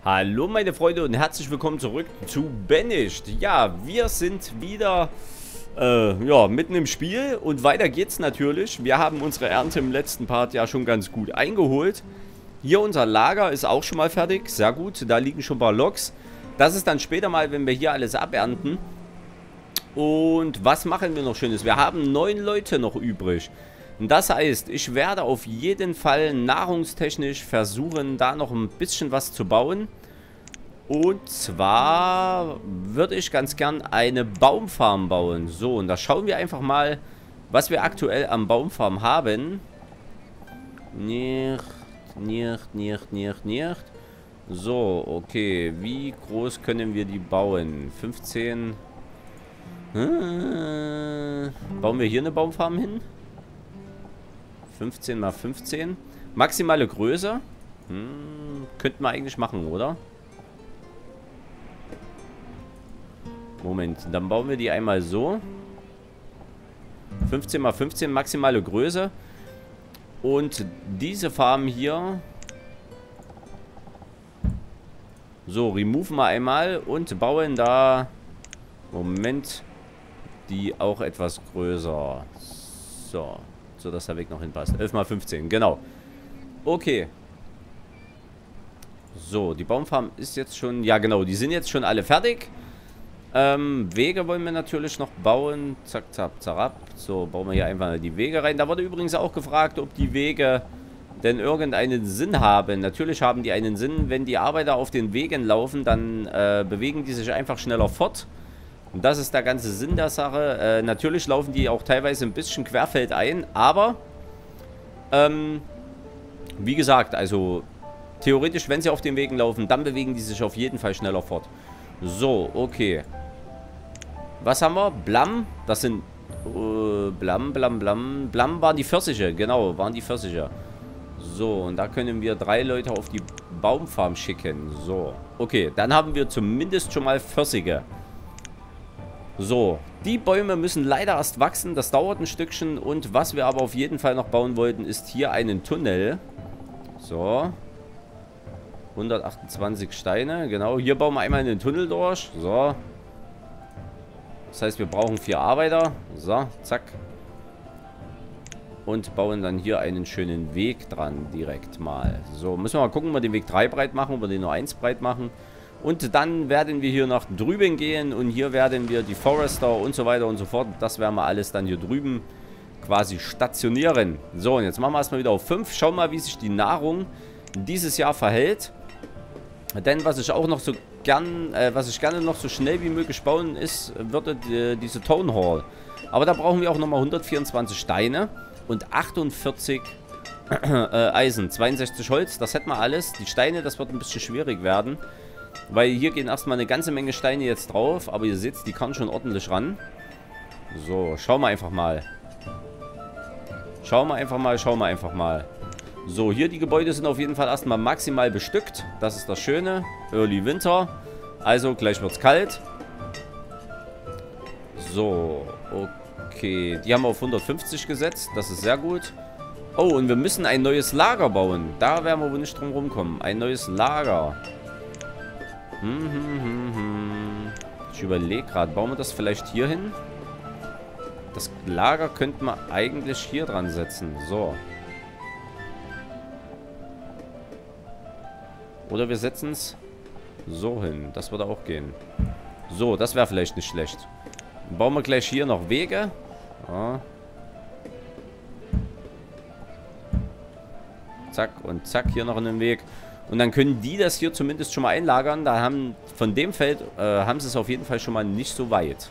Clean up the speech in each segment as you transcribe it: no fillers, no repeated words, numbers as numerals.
Hallo meine Freunde und herzlich willkommen zurück zu Banished. Ja, wir sind wieder mitten im Spiel und weiter geht's natürlich. Wir haben unsere Ernte im letzten Part ja schon ganz gut eingeholt. Hier unser Lager ist auch schon mal fertig, sehr gut, da liegen schon ein paar Loks. Das ist dann später mal, wenn wir hier alles abernten. Und was machen wir noch Schönes? Wir haben 9 Leute noch übrig. Das heißt, ich werde auf jeden Fall nahrungstechnisch versuchen, da noch ein bisschen was zu bauen. Und zwar würde ich ganz gern eine Baumfarm bauen. So, und da schauen wir einfach mal, was wir aktuell am Baumfarm haben. Nicht. So, okay. Wie groß können wir die bauen? 15. Bauen wir hier eine Baumfarm hin? 15 mal 15. Maximale Größe. Könnten wir eigentlich machen, oder? Moment, dann bauen wir die einmal so. 15 mal 15, maximale Größe. Und diese Farm hier. So, remove mal einmal und bauen da. Moment. Die auch etwas größer. So. So, dass der Weg noch hinpasst. 11 mal 15, genau. Okay. So, die Baumfarm ist jetzt schon... Ja, genau, die sind jetzt schon alle fertig. Wege wollen wir natürlich noch bauen. Zack, zack, zack. So, bauen wir hier einfach die Wege rein. Da wurde übrigens auch gefragt, ob die Wege denn irgendeinen Sinn haben. Natürlich haben die einen Sinn. Wenn die Arbeiter auf den Wegen laufen, dann bewegen die sich einfach schneller fort. Und das ist der ganze Sinn der Sache. Natürlich laufen die auch teilweise ein bisschen querfeldein, aber wie gesagt, also theoretisch, wenn sie auf den Wegen laufen, dann bewegen die sich auf jeden Fall schneller fort. So, okay. Was haben wir? Blam, das sind Blam waren die Pfirsiche, genau, waren die Pfirsiche. So, und da können wir 3 Leute auf die Baumfarm schicken. So, okay, dann haben wir zumindest schon mal Pfirsiche. So, die Bäume müssen leider erst wachsen, das dauert ein Stückchen. Und was wir aber auf jeden Fall noch bauen wollten, ist hier einen Tunnel. So. 128 Steine, genau. Hier bauen wir einmal einen Tunnel durch. So. Das heißt, wir brauchen 4 Arbeiter. So, zack. Und bauen dann hier einen schönen Weg dran, direkt mal. So, müssen wir mal gucken, ob wir den Weg 3 breit machen, ob wir den nur 1 breit machen. Und dann werden wir hier nach drüben gehen und hier werden wir die Forester und so weiter und so fort. Das werden wir alles dann hier drüben quasi stationieren. So, und jetzt machen wir erstmal wieder auf 5. Schauen mal, wie sich die Nahrung dieses Jahr verhält. Denn was ich auch noch so was ich gerne noch so schnell wie möglich bauen ist, wird diese Town Hall. Aber da brauchen wir auch nochmal 124 Steine und 48 Eisen, 62 Holz. Das hätten wir alles. Die Steine, das wird ein bisschen schwierig werden. Weil hier gehen erstmal eine ganze Menge Steine jetzt drauf. Aber ihr seht, die kann schon ordentlich ran. So, schauen wir einfach mal. Schauen wir einfach mal. So, hier die Gebäude sind auf jeden Fall erstmal maximal bestückt. Das ist das Schöne. Early Winter. Also, gleich wird es kalt. So, okay. Die haben wir auf 150 gesetzt. Das ist sehr gut. Oh, und wir müssen ein neues Lager bauen. Da werden wir wohl nicht drum rumkommen. Ein neues Lager. Ich überlege gerade, bauen wir das vielleicht hier hin? Das Lager könnten wir eigentlich hier dran setzen. So. Oder wir setzen es so hin. Das würde auch gehen. So, das wäre vielleicht nicht schlecht. Dann bauen wir gleich hier noch Wege. Ja. Zack und zack, hier noch einen Weg. Und dann können die das hier zumindest schon mal einlagern. Da haben von dem Feld haben sie es auf jeden Fall schon mal nicht so weit.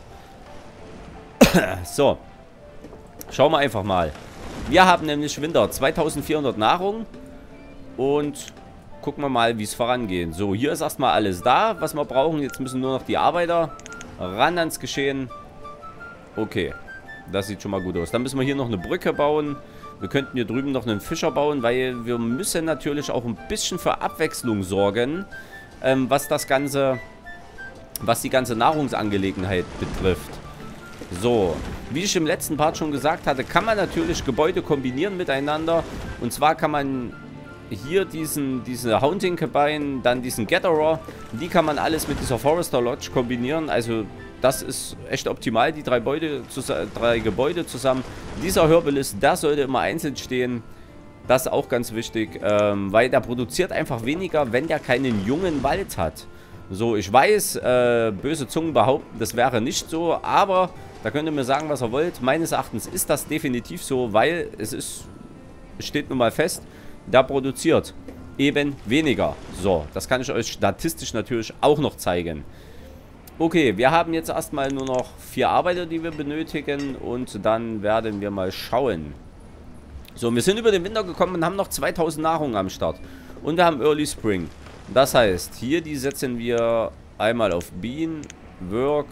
So. Schauen wir einfach mal. Wir haben nämlich Winter 2400 Nahrung. Und gucken wir mal, wie es vorangeht. So, hier ist erstmal alles da, was wir brauchen. Jetzt müssen nur noch die Arbeiter ran ans Geschehen. Okay. Das sieht schon mal gut aus. Dann müssen wir hier noch eine Brücke bauen. Wir könnten hier drüben noch einen Fischer bauen, weil wir müssen natürlich auch ein bisschen für Abwechslung sorgen, was die ganze Nahrungsangelegenheit betrifft. So, wie ich im letzten Part schon gesagt hatte, kann man natürlich Gebäude kombinieren miteinander. Und zwar kann man hier diese Haunting Cabine, dann diesen Gatherer. Die kann man alles mit dieser Forester Lodge kombinieren. Also das ist echt optimal, die drei Gebäude zusammen. Dieser Herbalist, der sollte immer einzeln stehen. Das ist auch ganz wichtig, weil der produziert einfach weniger, wenn der keinen jungen Wald hat. So, ich weiß, böse Zungen behaupten, das wäre nicht so, aber da könnt ihr mir sagen, was ihr wollt. Meines Erachtens ist das definitiv so, weil es steht nun mal fest, der produziert eben weniger. So, das kann ich euch statistisch natürlich auch noch zeigen. Okay, wir haben jetzt erstmal nur noch 4 Arbeiter, die wir benötigen und dann werden wir mal schauen. So, wir sind über den Winter gekommen und haben noch 2000 Nahrung am Start. Und wir haben Early Spring. Das heißt, hier die setzen wir einmal auf Bean, Work.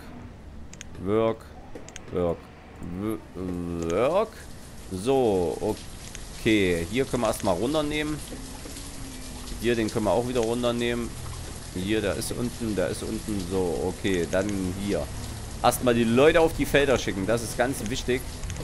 So, okay. Hier können wir erstmal runternehmen. Hier, den können wir auch wieder runternehmen. Hier, der ist unten, der ist unten. So, okay, dann hier. Erstmal die Leute auf die Felder schicken. Das ist ganz wichtig.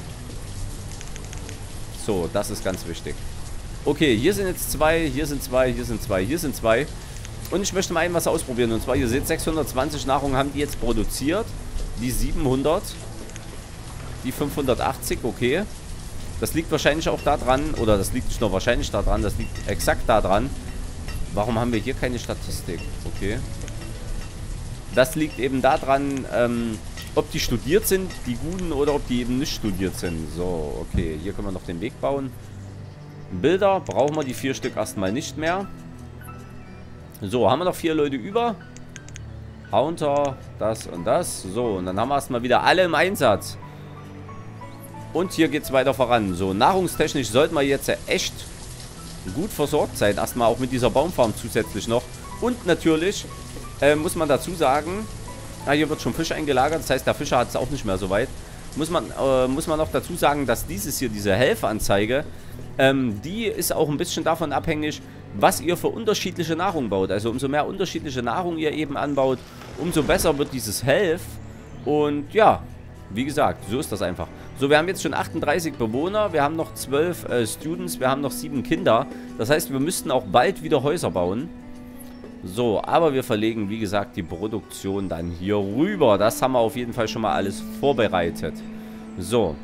So, das ist ganz wichtig. Okay, hier sind jetzt 2, hier sind 2, hier sind 2, hier sind 2. Und ich möchte mal was ausprobieren. Und zwar, ihr seht, 620 Nahrung haben die jetzt produziert. Die 700. Die 580, okay. Das liegt wahrscheinlich auch daran, oder das liegt nicht nur wahrscheinlich daran, das liegt exakt daran. Warum haben wir hier keine Statistik? Okay. Das liegt eben daran, ob die studiert sind, die Guten, oder ob die eben nicht studiert sind. So, okay. Hier können wir noch den Weg bauen. Bilder brauchen wir die 4 Stück erstmal nicht mehr. So, haben wir noch 4 Leute über. Haunter, das und das. So, und dann haben wir erstmal wieder alle im Einsatz. Und hier geht es weiter voran. So, nahrungstechnisch sollten wir jetzt echt gut versorgt sein. Erstmal auch mit dieser Baumfarm zusätzlich noch. Und natürlich muss man dazu sagen, hier wird schon Fisch eingelagert. Das heißt, der Fischer hat es auch nicht mehr so weit. Muss man noch dazu sagen, dass diese Helferanzeige, die ist auch ein bisschen davon abhängig, was ihr für unterschiedliche Nahrung baut. Also umso mehr unterschiedliche Nahrung ihr eben anbaut, umso besser wird dieses Health. Und ja, wie gesagt, so ist das einfach. So, wir haben jetzt schon 38 Bewohner, wir haben noch 12 Students, wir haben noch 7 Kinder. Das heißt, wir müssten auch bald wieder Häuser bauen. So, aber wir verlegen, wie gesagt, die Produktion dann hier rüber. Das haben wir auf jeden Fall schon mal alles vorbereitet. So.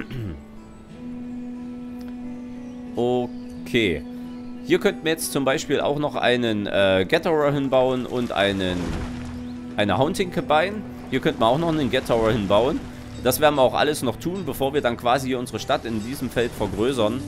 Okay. Hier könnten wir jetzt zum Beispiel auch noch einen Gatherer hinbauen und eine Haunting Cabine. Hier könnten wir auch noch einen Gatherer hinbauen. Das werden wir auch alles noch tun, bevor wir dann quasi hier unsere Stadt in diesem Feld vergrößern.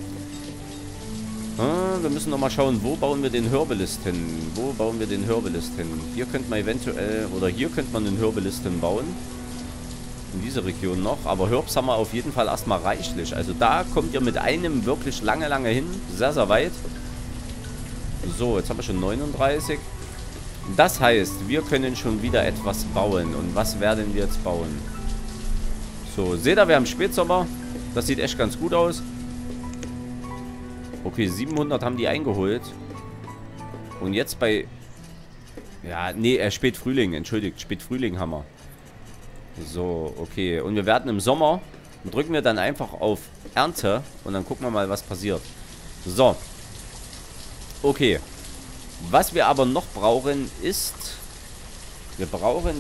Wir müssen noch mal schauen, wo bauen wir den Herbalist hin? Wo bauen wir den Herbalist hin? Hier könnte man eventuell, oder hier könnte man den Herbalist hinbauen. In diese Region noch. Aber Herbs haben wir auf jeden Fall erstmal reichlich. Also da kommt ihr mit einem wirklich lange hin. Sehr, sehr weit. So, jetzt haben wir schon 39. Das heißt, wir können schon wieder etwas bauen. Und was werden wir jetzt bauen? So, seht ihr, wir haben Spätsommer. Das sieht echt ganz gut aus. Okay, 700 haben die eingeholt. Und jetzt bei... Ja, nee, Spätfrühling, entschuldigt. Spätfrühling haben wir. So, okay. Und wir werden im Sommer, drücken wir dann einfach auf Ernte. Und dann gucken wir mal, was passiert. So. Okay. Was wir aber noch brauchen, ist... Wir brauchen...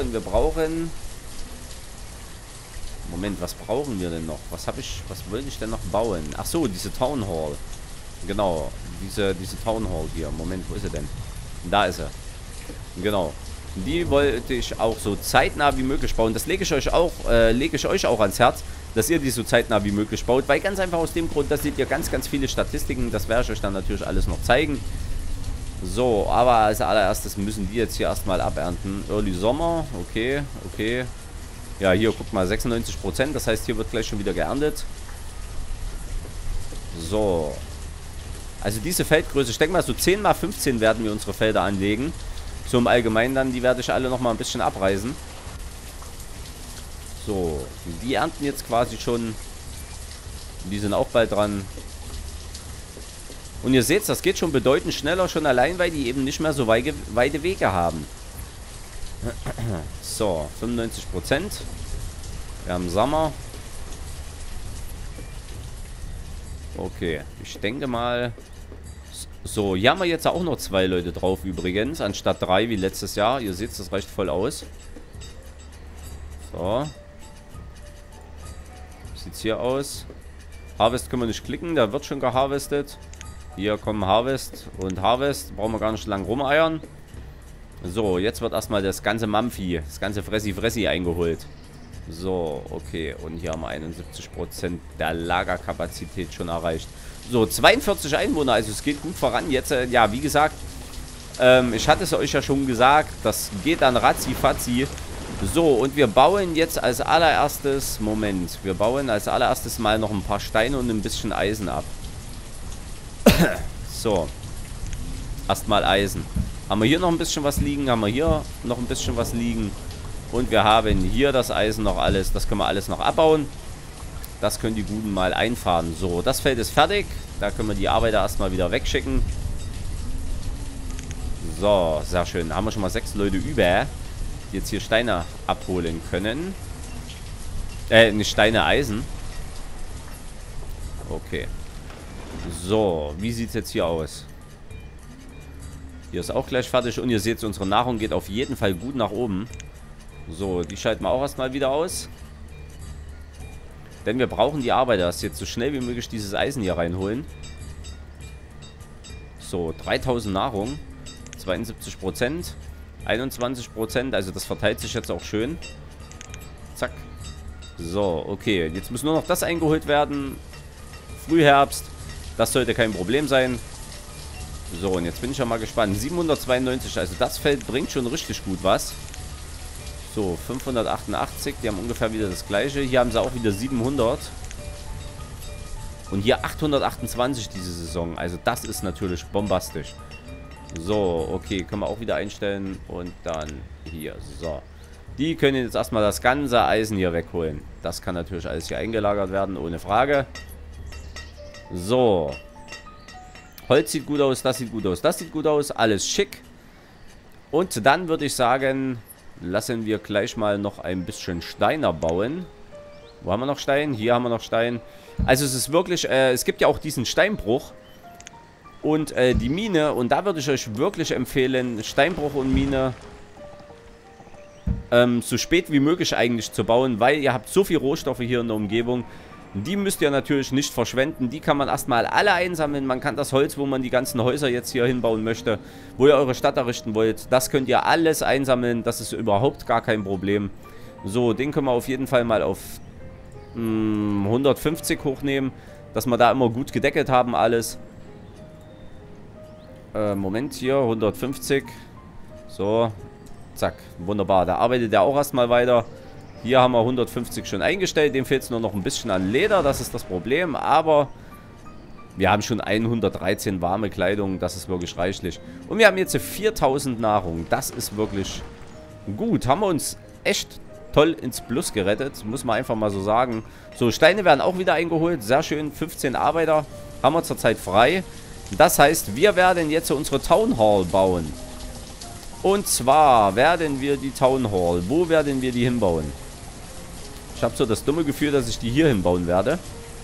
Moment, was brauchen wir denn noch? Was wollte ich denn noch bauen? Ach so, diese Town Hall. Genau, diese Town Hall hier. Moment, wo ist sie denn? Da ist sie. Genau. Die wollte ich auch so zeitnah wie möglich bauen. Das lege ich euch auch ans Herz, dass ihr die so zeitnah wie möglich baut. Weil ganz einfach aus dem Grund, da seht ihr ganz viele Statistiken. Das werde ich euch dann natürlich alles noch zeigen. So, aber als allererstes müssen die jetzt hier erstmal abernten. Early Sommer, okay. Ja, hier, guckt mal, 96%. Das heißt, hier wird gleich schon wieder geerntet. So. Also diese Feldgröße, ich denke mal, so 10 mal 15 werden wir unsere Felder anlegen. So im Allgemeinen dann, die werde ich alle nochmal ein bisschen abreißen. So, die ernten jetzt quasi schon. Die sind auch bald dran. Und ihr seht, das geht schon bedeutend schneller, schon allein, weil die eben nicht mehr so weite Wege haben. So, 95%. Wir haben Sommer. Okay, ich denke mal... So, hier haben wir jetzt auch noch 2 Leute drauf übrigens, anstatt 3 wie letztes Jahr. Ihr seht, das reicht voll aus. So. Sieht's hier aus. Harvest können wir nicht klicken, da wird schon geharvestet. Hier kommen Harvest und Harvest. Brauchen wir gar nicht lang rumeiern. So, jetzt wird erstmal das ganze Mampfi, das ganze Fressi eingeholt. So, okay. Und hier haben wir 71% der Lagerkapazität schon erreicht. So, 42 Einwohner, also es geht gut voran. Jetzt, ja, wie gesagt, ich hatte es euch ja schon gesagt, das geht dann ratzi-fatzi. So, und wir bauen jetzt als allererstes, Moment, wir bauen als allererstes mal noch ein paar Steine und ein bisschen Eisen ab. So, erstmal Eisen. Haben wir hier noch ein bisschen was liegen, haben wir hier noch ein bisschen was liegen. Und wir haben hier das Eisen noch alles, das können wir alles noch abbauen. Das können die Guten mal einfahren. So, das Feld ist fertig. Da können wir die Arbeiter erstmal wieder wegschicken. So, sehr schön. Da haben wir schon mal 6 Leute über, die jetzt hier Steine abholen können. Nicht Steine, Eisen. Okay. So, wie sieht es jetzt hier aus? Hier ist auch gleich fertig. Und ihr seht, unsere Nahrung geht auf jeden Fall gut nach oben. So, die schalten wir auch erstmal wieder aus. Denn wir brauchen die Arbeiter, dass jetzt so schnell wie möglich dieses Eisen hier reinholen. So, 3000 Nahrung. 72%. 21%. Also das verteilt sich jetzt auch schön. Zack. So, okay. Jetzt muss nur noch das eingeholt werden. Frühherbst. Das sollte kein Problem sein. So, und jetzt bin ich ja mal gespannt. 792. Also das Feld bringt schon richtig gut was. So, 588, die haben ungefähr wieder das gleiche. Hier haben sie auch wieder 700. Und hier 828 diese Saison. Also das ist natürlich bombastisch. So, okay, können wir auch wieder einstellen. Und dann hier, so. Die können jetzt erstmal das ganze Eisen hier wegholen. Das kann natürlich alles hier eingelagert werden, ohne Frage. So. Holz sieht gut aus, das sieht gut aus, das sieht gut aus. Alles schick. Und dann würde ich sagen, lassen wir gleich mal noch ein bisschen Steine bauen. Wo haben wir noch Stein? Hier haben wir noch Stein. Also es ist wirklich, es gibt ja auch diesen Steinbruch. Und die Mine, und da würde ich euch wirklich empfehlen, Steinbruch und Mine so spät wie möglich eigentlich zu bauen, weil ihr habt so viel Rohstoffe hier in der Umgebung. Die müsst ihr natürlich nicht verschwenden. Die kann man erstmal alle einsammeln. Man kann das Holz, wo man die ganzen Häuser jetzt hier hinbauen möchte, wo ihr eure Stadt errichten wollt, das könnt ihr alles einsammeln. Das ist überhaupt gar kein Problem. So, den können wir auf jeden Fall mal auf 150 hochnehmen, dass wir da immer gut gedeckelt haben alles. Moment, hier 150. So, zack, wunderbar. Da arbeitet er auch erstmal weiter. Hier haben wir 150 schon eingestellt. Dem fehlt es nur noch ein bisschen an Leder. Das ist das Problem. Aber wir haben schon 113 warme Kleidung. Das ist wirklich reichlich. Und wir haben jetzt 4000 Nahrung. Das ist wirklich gut. Haben wir uns echt toll ins Plus gerettet. Muss man einfach mal so sagen. So, Steine werden auch wieder eingeholt. Sehr schön. 15 Arbeiter haben wir zurzeit frei. Das heißt, wir werden jetzt unsere Town Hall bauen. Und zwar werden wir die Town Hall. Wo werden wir die hinbauen? Ich habe so das dumme Gefühl, dass ich die hier hinbauen werde.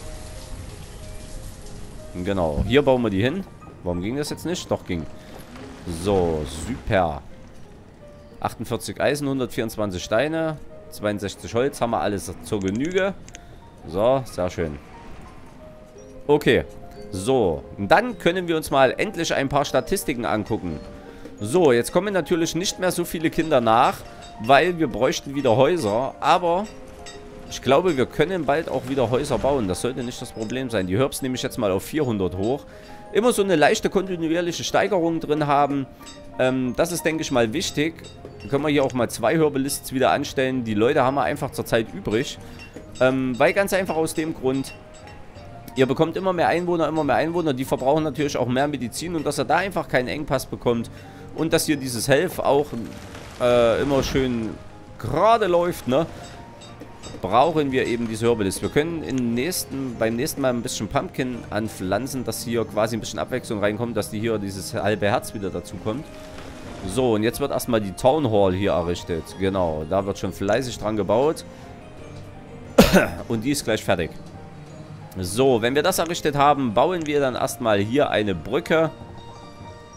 Genau, hier bauen wir die hin. Warum ging das jetzt nicht? Doch, ging. So, super. 48 Eisen, 124 Steine, 62 Holz. Haben wir alles zur Genüge. So, sehr schön. Okay. So, und dann können wir uns mal endlich ein paar Statistiken angucken. So, jetzt kommen natürlich nicht mehr so viele Kinder nach, weil wir bräuchten wieder Häuser. Aber ich glaube, wir können bald auch wieder Häuser bauen. Das sollte nicht das Problem sein. Die Herbst nehme ich jetzt mal auf 400 hoch. Immer so eine leichte kontinuierliche Steigerung drin haben. Das ist, denke ich mal, wichtig. Dann können wir hier auch mal 2 Herbalists wieder anstellen. Die Leute haben wir einfach zurzeit übrig. Weil ganz einfach aus dem Grund, ihr bekommt immer mehr Einwohner. Die verbrauchen natürlich auch mehr Medizin. Und dass ihr da einfach keinen Engpass bekommt. Und dass hier dieses Health auch immer schön gerade läuft, ne? Brauchen wir eben diese Herbalist. Wir können beim nächsten Mal ein bisschen Pumpkin anpflanzen, dass hier quasi ein bisschen Abwechslung reinkommt, dass die hier dieses halbe Herz wieder dazu kommt. So, und jetzt wird erstmal die Town Hall hier errichtet. Genau, da wird schon fleißig dran gebaut. Und die ist gleich fertig. So, wenn wir das errichtet haben, bauen wir dann erstmal hier eine Brücke.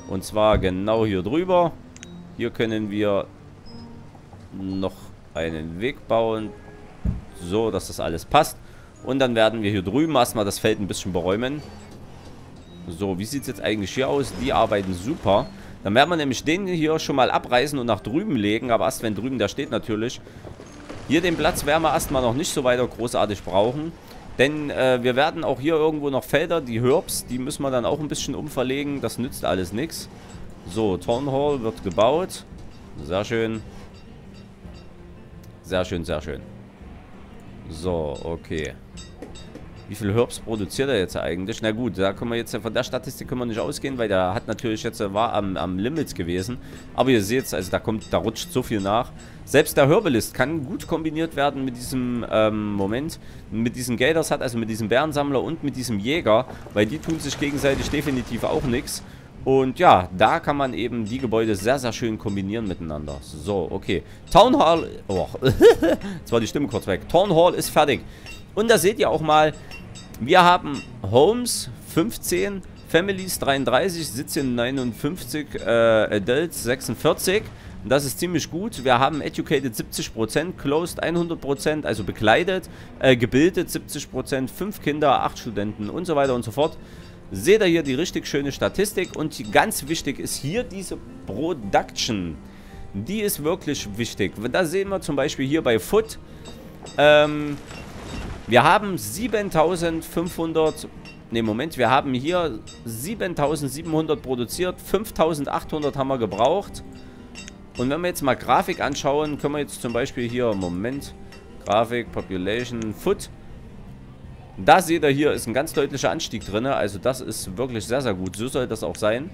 Und zwar genau hier drüber. Hier können wir noch einen Weg bauen. So, dass das alles passt. Und dann werden wir hier drüben erstmal das Feld ein bisschen beräumen. So, wie sieht es jetzt eigentlich hier aus? Die arbeiten super. Dann werden wir nämlich den hier schon mal abreißen und nach drüben legen. Aber erst wenn drüben der steht natürlich. Hier den Platz werden wir erstmal noch nicht so weiter großartig brauchen. Denn wir werden auch hier irgendwo noch Felder, die Herbs, die müssen wir dann auch ein bisschen umverlegen. Das nützt alles nichts. So, Town Hall wird gebaut. Sehr schön. Sehr schön, sehr schön. So, okay. Wie viel Herbs produziert er jetzt eigentlich? Na gut, da können wir jetzt von der Statistik können wir nicht ausgehen, weil der hat natürlich jetzt war am Limits gewesen. Aber ihr seht, also da rutscht so viel nach. Selbst der Herbalist kann gut kombiniert werden mit diesem mit diesem Gators hat, also mit diesem Bärensammler und mit diesem Jäger, weil die tun sich gegenseitig definitiv auch nichts. Und ja, da kann man eben die Gebäude sehr, sehr schön kombinieren miteinander. So, okay. Town Hall. Oh, jetzt war die Stimme kurz weg. Town Hall ist fertig. Und da seht ihr auch mal, wir haben Homes 15, Families 33, Sitze 59, Adults 46. Das ist ziemlich gut. Wir haben Educated 70%, Closed 100%, also bekleidet, gebildet 70%, 5 Kinder, 8 Studenten und so weiter und so fort. Seht ihr hier die richtig schöne Statistik und ganz wichtig ist hier diese Production. Die ist wirklich wichtig. Da sehen wir zum Beispiel hier bei Food, wir haben 7500, ne Moment, wir haben hier 7700 produziert, 5800 haben wir gebraucht. Und wenn wir jetzt mal Grafik anschauen, können wir jetzt zum Beispiel hier, Moment, Grafik, Population, Food. Da seht ihr, hier ist ein ganz deutlicher Anstieg drin, also das ist wirklich sehr, sehr gut, so soll das auch sein.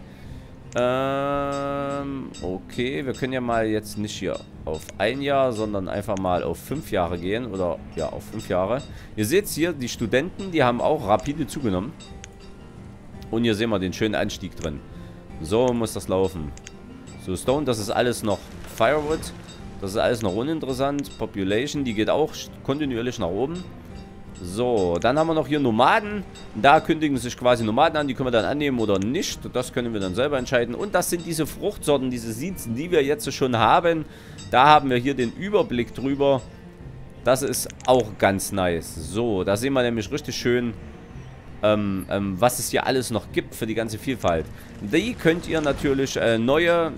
Okay, wir können ja mal jetzt nicht hier auf 1 Jahr, sondern einfach mal auf 5 Jahre gehen. Oder, ja, auf 5 Jahre. Ihr seht hier, die Studenten, die haben auch rapide zugenommen. Und hier sehen wir den schönen Anstieg drin. So muss das laufen. So, Stone, das ist alles noch Firewood. Das ist alles noch uninteressant. Population, die geht auch kontinuierlich nach oben. So, dann haben wir noch hier Nomaden. Da kündigen sich quasi Nomaden an. Die können wir dann annehmen oder nicht. Das können wir dann selber entscheiden. Und das sind diese Fruchtsorten, diese Seeds, die wir jetzt schon haben. Da haben wir hier den Überblick drüber. Das ist auch ganz nice. So, da sehen wir nämlich richtig schön, was es hier alles noch gibt für die ganze Vielfalt. Die könnt ihr natürlich, neue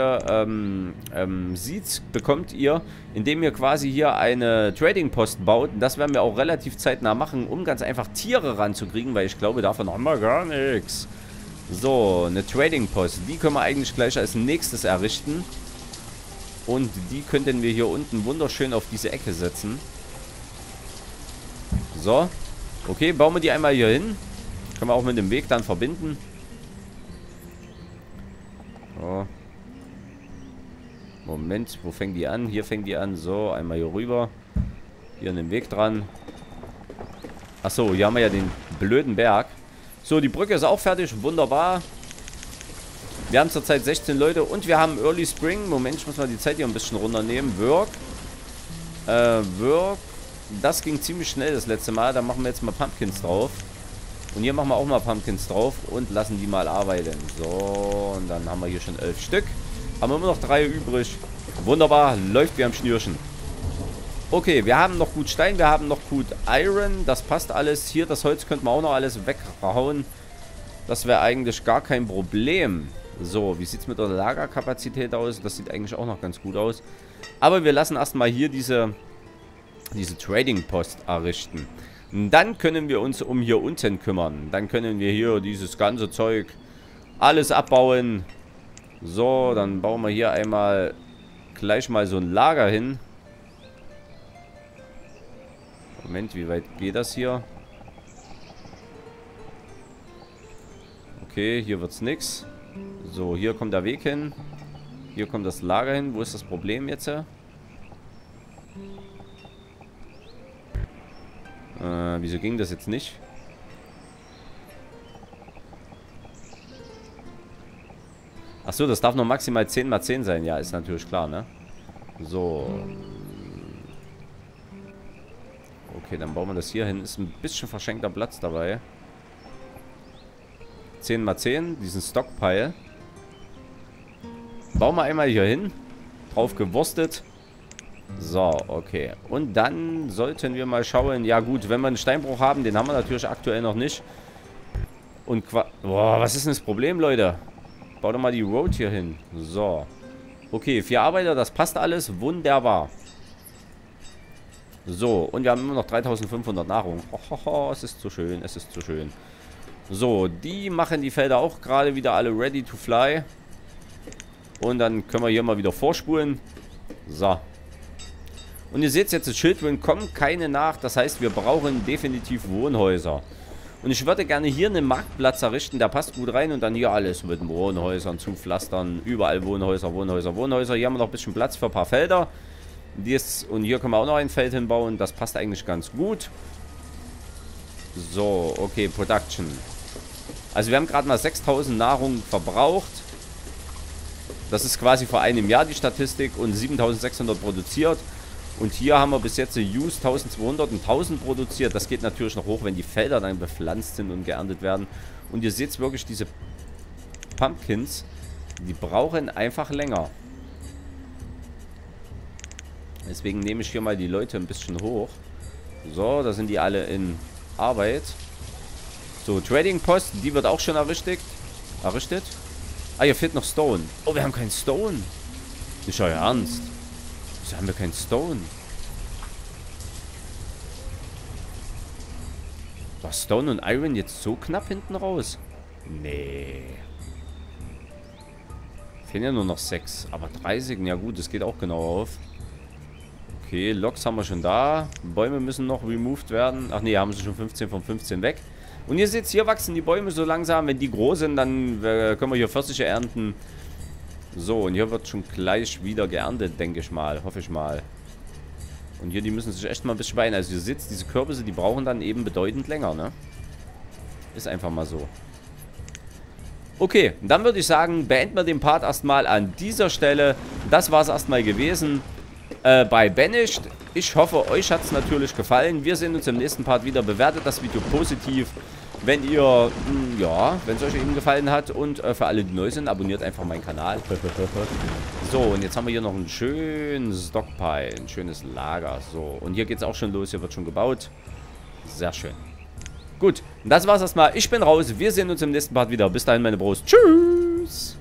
Seeds bekommt ihr, indem ihr quasi hier eine Trading Post baut. Das werden wir auch relativ zeitnah machen, um ganz einfach Tiere ranzukriegen, weil ich glaube, davon haben wir gar nichts. So, eine Trading Post, die können wir eigentlich gleich als nächstes errichten. Und die könnten wir hier unten wunderschön auf diese Ecke setzen. So. Okay, bauen wir die einmal hier hin. Können wir auch mit dem Weg dann verbinden. So. Moment, wo fängt die an? Hier fängt die an. So, einmal hier rüber. Hier an den Weg dran. Achso, hier haben wir ja den blöden Berg. So, die Brücke ist auch fertig. Wunderbar. Wir haben zurzeit 16 Leute und wir haben Early Spring. Moment, ich muss mal die Zeit hier ein bisschen runternehmen. Work. Das ging ziemlich schnell das letzte Mal. Da machen wir jetzt mal Pumpkins drauf. Und hier machen wir auch mal Pumpkins drauf und lassen die mal arbeiten. So, und dann haben wir hier schon 11 Stück. Haben wir immer noch 3 übrig. Wunderbar, läuft wie am Schnürchen. Okay, wir haben noch gut Stein, wir haben noch gut Iron. Das passt alles. Hier, das Holz könnten wir auch noch alles weghauen. Das wäre eigentlich gar kein Problem. So, wie sieht es mit der Lagerkapazität aus? Das sieht eigentlich auch noch ganz gut aus. Aber wir lassen erstmal hier diese Trading Post errichten. Dann können wir uns um hier unten kümmern. Dann können wir hier dieses ganze Zeug alles abbauen. So, dann bauen wir hier einmal gleich mal so ein Lager hin. Moment, wie weit geht das hier? Okay, hier wird's nix. So, hier kommt der Weg hin. Hier kommt das Lager hin. Wo ist das Problem jetzt? Wieso ging das jetzt nicht? Achso, das darf noch maximal 10×10 sein. Ja, ist natürlich klar, ne? So. Okay, dann bauen wir das hier hin. Ist ein bisschen verschenkter Platz dabei. 10×10, diesen Stockpile. Bauen wir einmal hier hin. Drauf gewurstet. So, okay. Und dann sollten wir mal schauen. Ja gut, wenn wir einen Steinbruch haben, den haben wir natürlich aktuell noch nicht. Und boah, was ist denn das Problem, Leute? Bau doch mal die Road hier hin. So. Okay, 4 Arbeiter, das passt alles. Wunderbar. So, und wir haben immer noch 3500 Nahrung. Hohoho, es ist zu schön, es ist zu schön. So, die machen die Felder auch gerade wieder alle ready to fly. Und dann können wir hier mal wieder vorspulen. So. Und ihr seht jetzt, die Children kommen keine nach. Das heißt, wir brauchen definitiv Wohnhäuser. Und ich würde gerne hier einen Marktplatz errichten. Der passt gut rein. Und dann hier alles mit Wohnhäusern zupflastern. Überall Wohnhäuser, Wohnhäuser, Wohnhäuser. Hier haben wir noch ein bisschen Platz für ein paar Felder. Und hier können wir auch noch ein Feld hinbauen. Das passt eigentlich ganz gut. So, okay, Production. Also wir haben gerade mal 6000 Nahrung verbraucht. Das ist quasi vor einem Jahr die Statistik. Und 7600 produziert. Und hier haben wir bis jetzt Use 1200 und 1000 produziert. Das geht natürlich noch hoch, wenn die Felder dann bepflanzt sind und geerntet werden. Und ihr seht wirklich, diese Pumpkins, die brauchen einfach länger. Deswegen nehme ich hier mal die Leute ein bisschen hoch. So, da sind die alle in Arbeit. So, Trading Post, die wird auch schon errichtet. Ah, hier fehlt noch Stone. Oh, wir haben keinen Stone. Nicht euer Ernst. Wieso haben wir keinen Stone? War Stone und Iron jetzt so knapp hinten raus? Nee. Fehlen ja nur noch 6. Aber 30, ja gut, das geht auch genau auf. Okay, Loks haben wir schon da. Bäume müssen noch removed werden. Ach nee, haben sie schon 15 von 15 weg. Und ihr seht, hier wachsen die Bäume so langsam. Wenn die groß sind, dann können wir hier Pfirsiche ernten. So, und hier wird schon gleich wieder geerntet, denke ich mal. Hoffe ich mal. Und hier, die müssen sich echt mal ein bisschen beeilen. Also ihr seht, diese Kürbisse, die brauchen dann eben bedeutend länger, ne? Ist einfach mal so. Okay, dann würde ich sagen, beenden wir den Part erstmal an dieser Stelle. Das war es erstmal gewesen bei Banished. Ich hoffe, euch hat es natürlich gefallen. Wir sehen uns im nächsten Part wieder. Bewertet das Video positiv, wenn ihr, ja, wenn es euch eben gefallen hat. Und für alle, die neu sind, abonniert einfach meinen Kanal. So, und jetzt haben wir hier noch einen schönen Stockpile, ein schönes Lager. So, und hier geht es auch schon los. Hier wird schon gebaut. Sehr schön. Gut, das war's erstmal. Ich bin raus. Wir sehen uns im nächsten Part wieder. Bis dahin, meine Bros. Tschüss.